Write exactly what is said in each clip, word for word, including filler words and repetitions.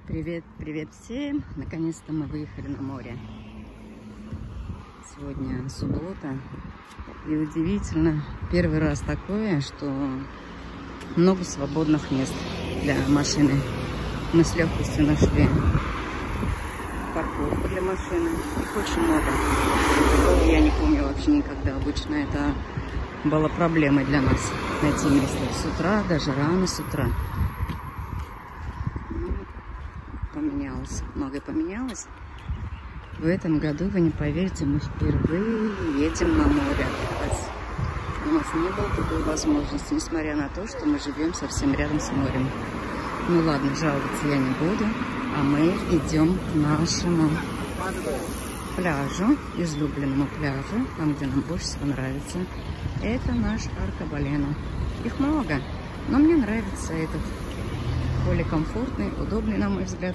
Привет, привет всем! Наконец-то мы выехали на море. Сегодня суббота. И удивительно, первый раз такое, что много свободных мест для машины. Мы с легкостью нашли парковку для машины. Их очень много. Я не помню вообще никогда. Обычно это была проблемой для нас найти место с утра, даже рано с утра. Поменялось, многое поменялось. В этом году, вы не поверите, мы впервые едем на море. У нас не было такой возможности, несмотря на то, что мы живем совсем рядом с морем. Ну ладно, жаловаться я не буду, а мы идем к нашему пляжу, излюбленному пляжу, там, где нам больше всего нравится. Это наш Аркабалено. Их много, но мне нравится этот. Более комфортный, удобный, на мой взгляд.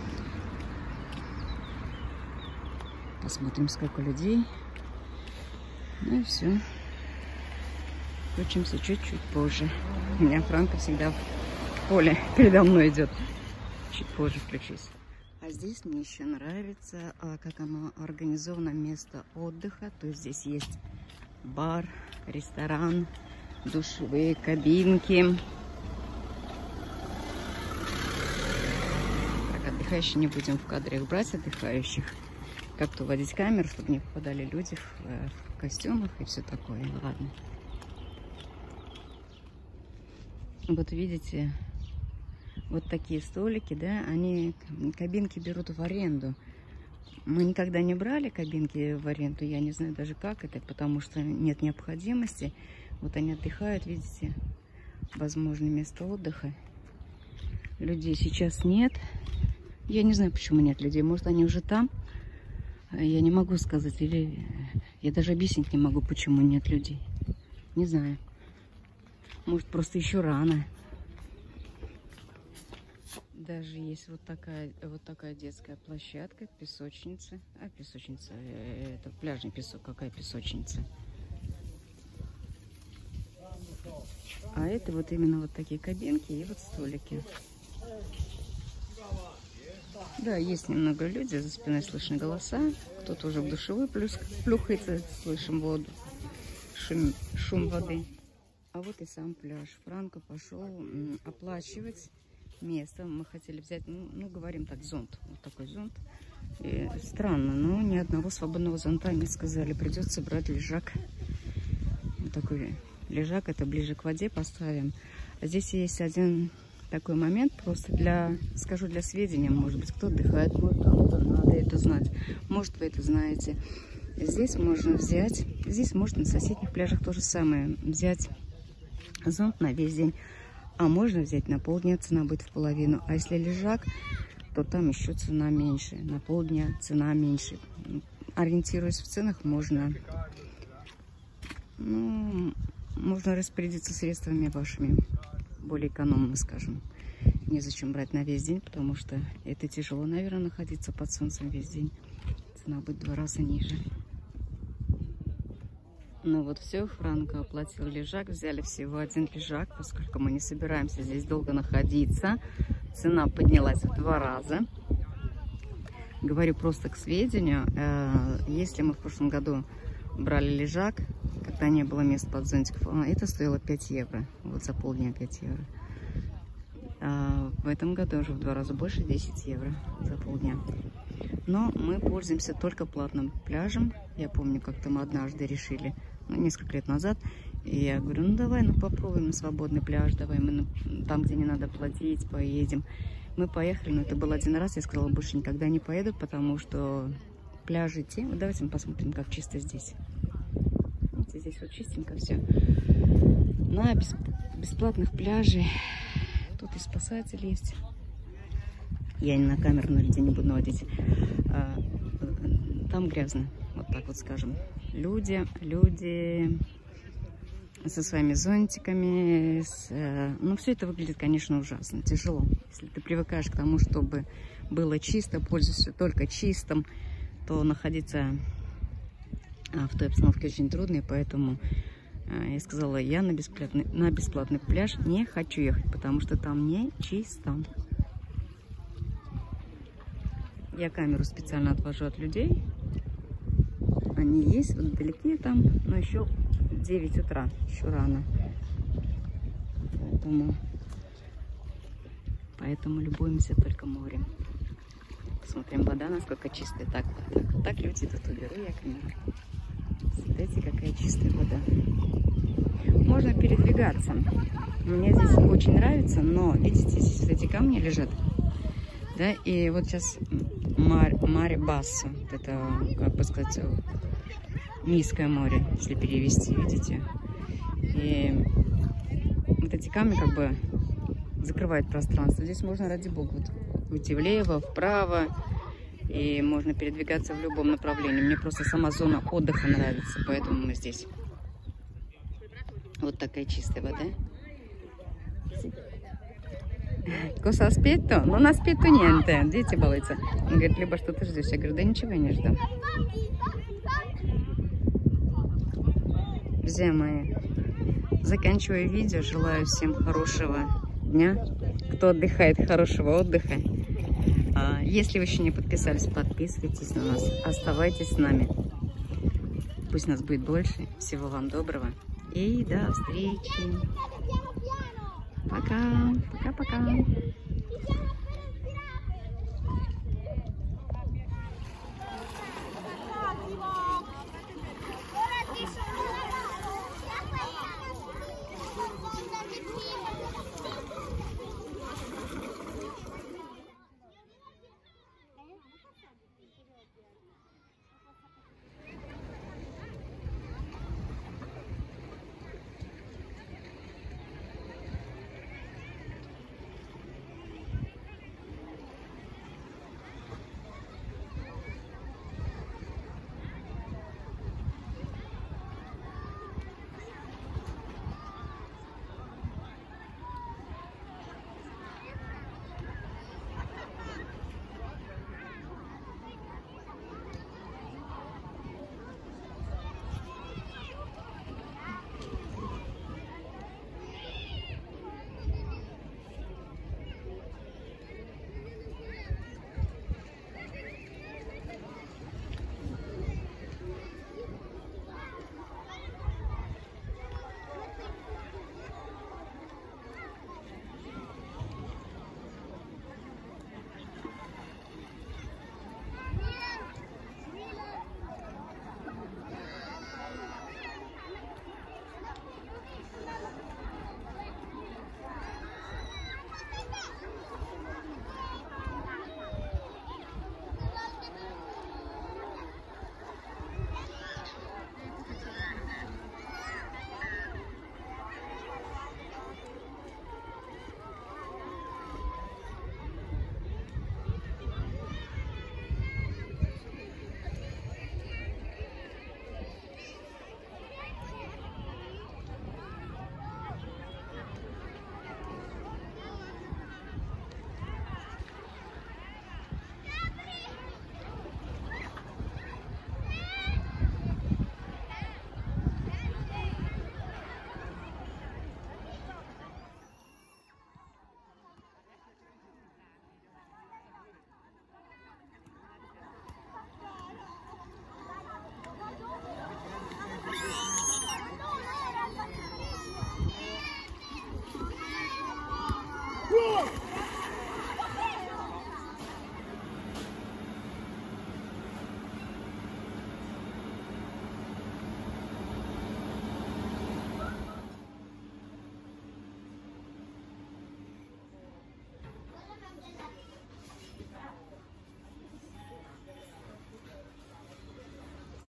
Посмотрим, сколько людей. Ну и все. Включимся чуть-чуть позже. У меня Франко всегда в поле передо мной идет. Чуть позже включусь. А здесь мне еще нравится, как оно организовано, место отдыха. То есть здесь есть бар, ресторан, душевые кабинки. Отдыхающих не будем в кадре их брать, отдыхающих. Как-то уводить камеру, чтобы не попадали люди в, в костюмах и все такое. Ладно. Вот видите, вот такие столики, да, они кабинки берут в аренду. Мы никогда не брали кабинки в аренду, я не знаю даже как это, потому что нет необходимости. Вот они отдыхают, видите, возможно, место отдыха. Людей сейчас нет. Я не знаю, почему нет людей. Может, они уже там? Я не могу сказать. Или я даже объяснить не могу, почему нет людей. Не знаю. Может, просто еще рано. Даже есть вот такая, вот такая детская площадка, песочница. А, песочница. Это пляжный песок. Какая песочница? А это вот именно вот такие кабинки и вот столики. Да, есть немного людей, за спиной слышны голоса. Кто-то уже в душевой плюс, плюхается, слышим воду, шум, шум воды. А вот и сам пляж. Франко пошел оплачивать место. Мы хотели взять, ну, ну говорим так, зонт. Вот такой зонт. И странно, но ни одного свободного зонта не сказали. Придется брать лежак. Вот такой лежак, это ближе к воде поставим. А здесь есть один... такой момент, просто для, скажу для сведения, может быть, кто отдыхает, может, кому-то надо это знать, может, вы это знаете. Здесь можно взять, здесь можно на соседних пляжах то же самое, взять зонт на весь день, а можно взять на полдня, цена будет в половину, а если лежак, то там еще цена меньше, на полдня цена меньше. Ориентируясь в ценах, можно, ну, можно распорядиться средствами вашими. Более экономно, скажем. Незачем брать на весь день, потому что это тяжело, наверное, находиться под солнцем весь день. Цена будет в два раза ниже. Ну вот все, Франко оплатил лежак. Взяли всего один лежак, поскольку мы не собираемся здесь долго находиться. Цена поднялась в два раза. Говорю просто к сведению. Если мы в прошлом году брали лежак, когда не было мест под зонтиков, это стоило пять евро. Вот за полдня пять евро. А в этом году уже в два раза больше, десять евро за полдня. Но мы пользуемся только платным пляжем. Я помню, как-то мы однажды решили, ну, несколько лет назад, и я говорю, ну давай, ну попробуем на свободный пляж, давай мы там, где не надо платить, поедем. Мы поехали, но это был один раз, я сказала, больше никогда не поеду, потому что пляжи те. Вот давайте мы посмотрим, как чисто здесь. Здесь вот чистенько все. На бесплатных пляжах. Тут и спасатель есть. Я не на камеру на людей не буду наводить. А, там грязно. Вот так вот скажем. Люди, люди со своими зонтиками. С, ну, все это выглядит, конечно, ужасно. Тяжело. Если ты привыкаешь к тому, чтобы было чисто, пользуешься только чистым, то находиться в той обстановке очень трудно, и поэтому я сказала, я на бесплатный, на бесплатный пляж не хочу ехать, потому что там не чисто. Я камеру специально отвожу от людей. Они есть вот вдалеке там, но еще девять утра, еще рано. Поэтому, поэтому любуемся только морем. Посмотрим, вода насколько чистая. Так, вот так, вот так люди тут уберу я камеру. Смотрите, какая чистая вода. Можно передвигаться. Мне здесь очень нравится, но видите, здесь вот эти камни лежат. Да, и вот сейчас Мар, море Бассо. Это, как бы сказать, низкое море, если перевести, видите. И вот эти камни как бы закрывают пространство. Здесь можно, ради бога, вот, уйти влево, вправо. И можно передвигаться в любом направлении. Мне просто сама зона отдыха нравится, поэтому мы здесь. Вот такая чистая вода. Cosa aspetto? Non aspetto niente. Дети балуются. Он говорит, либо что ты ждешь? Я говорю, да ничего я не жду. Друзья мои, заканчиваю видео. Желаю всем хорошего дня. Кто отдыхает, хорошего отдыха. Если вы еще не подписались, подписывайтесь на нас. Оставайтесь с нами. Пусть нас будет больше. Всего вам доброго. И до встречи. Пока. Пока-пока.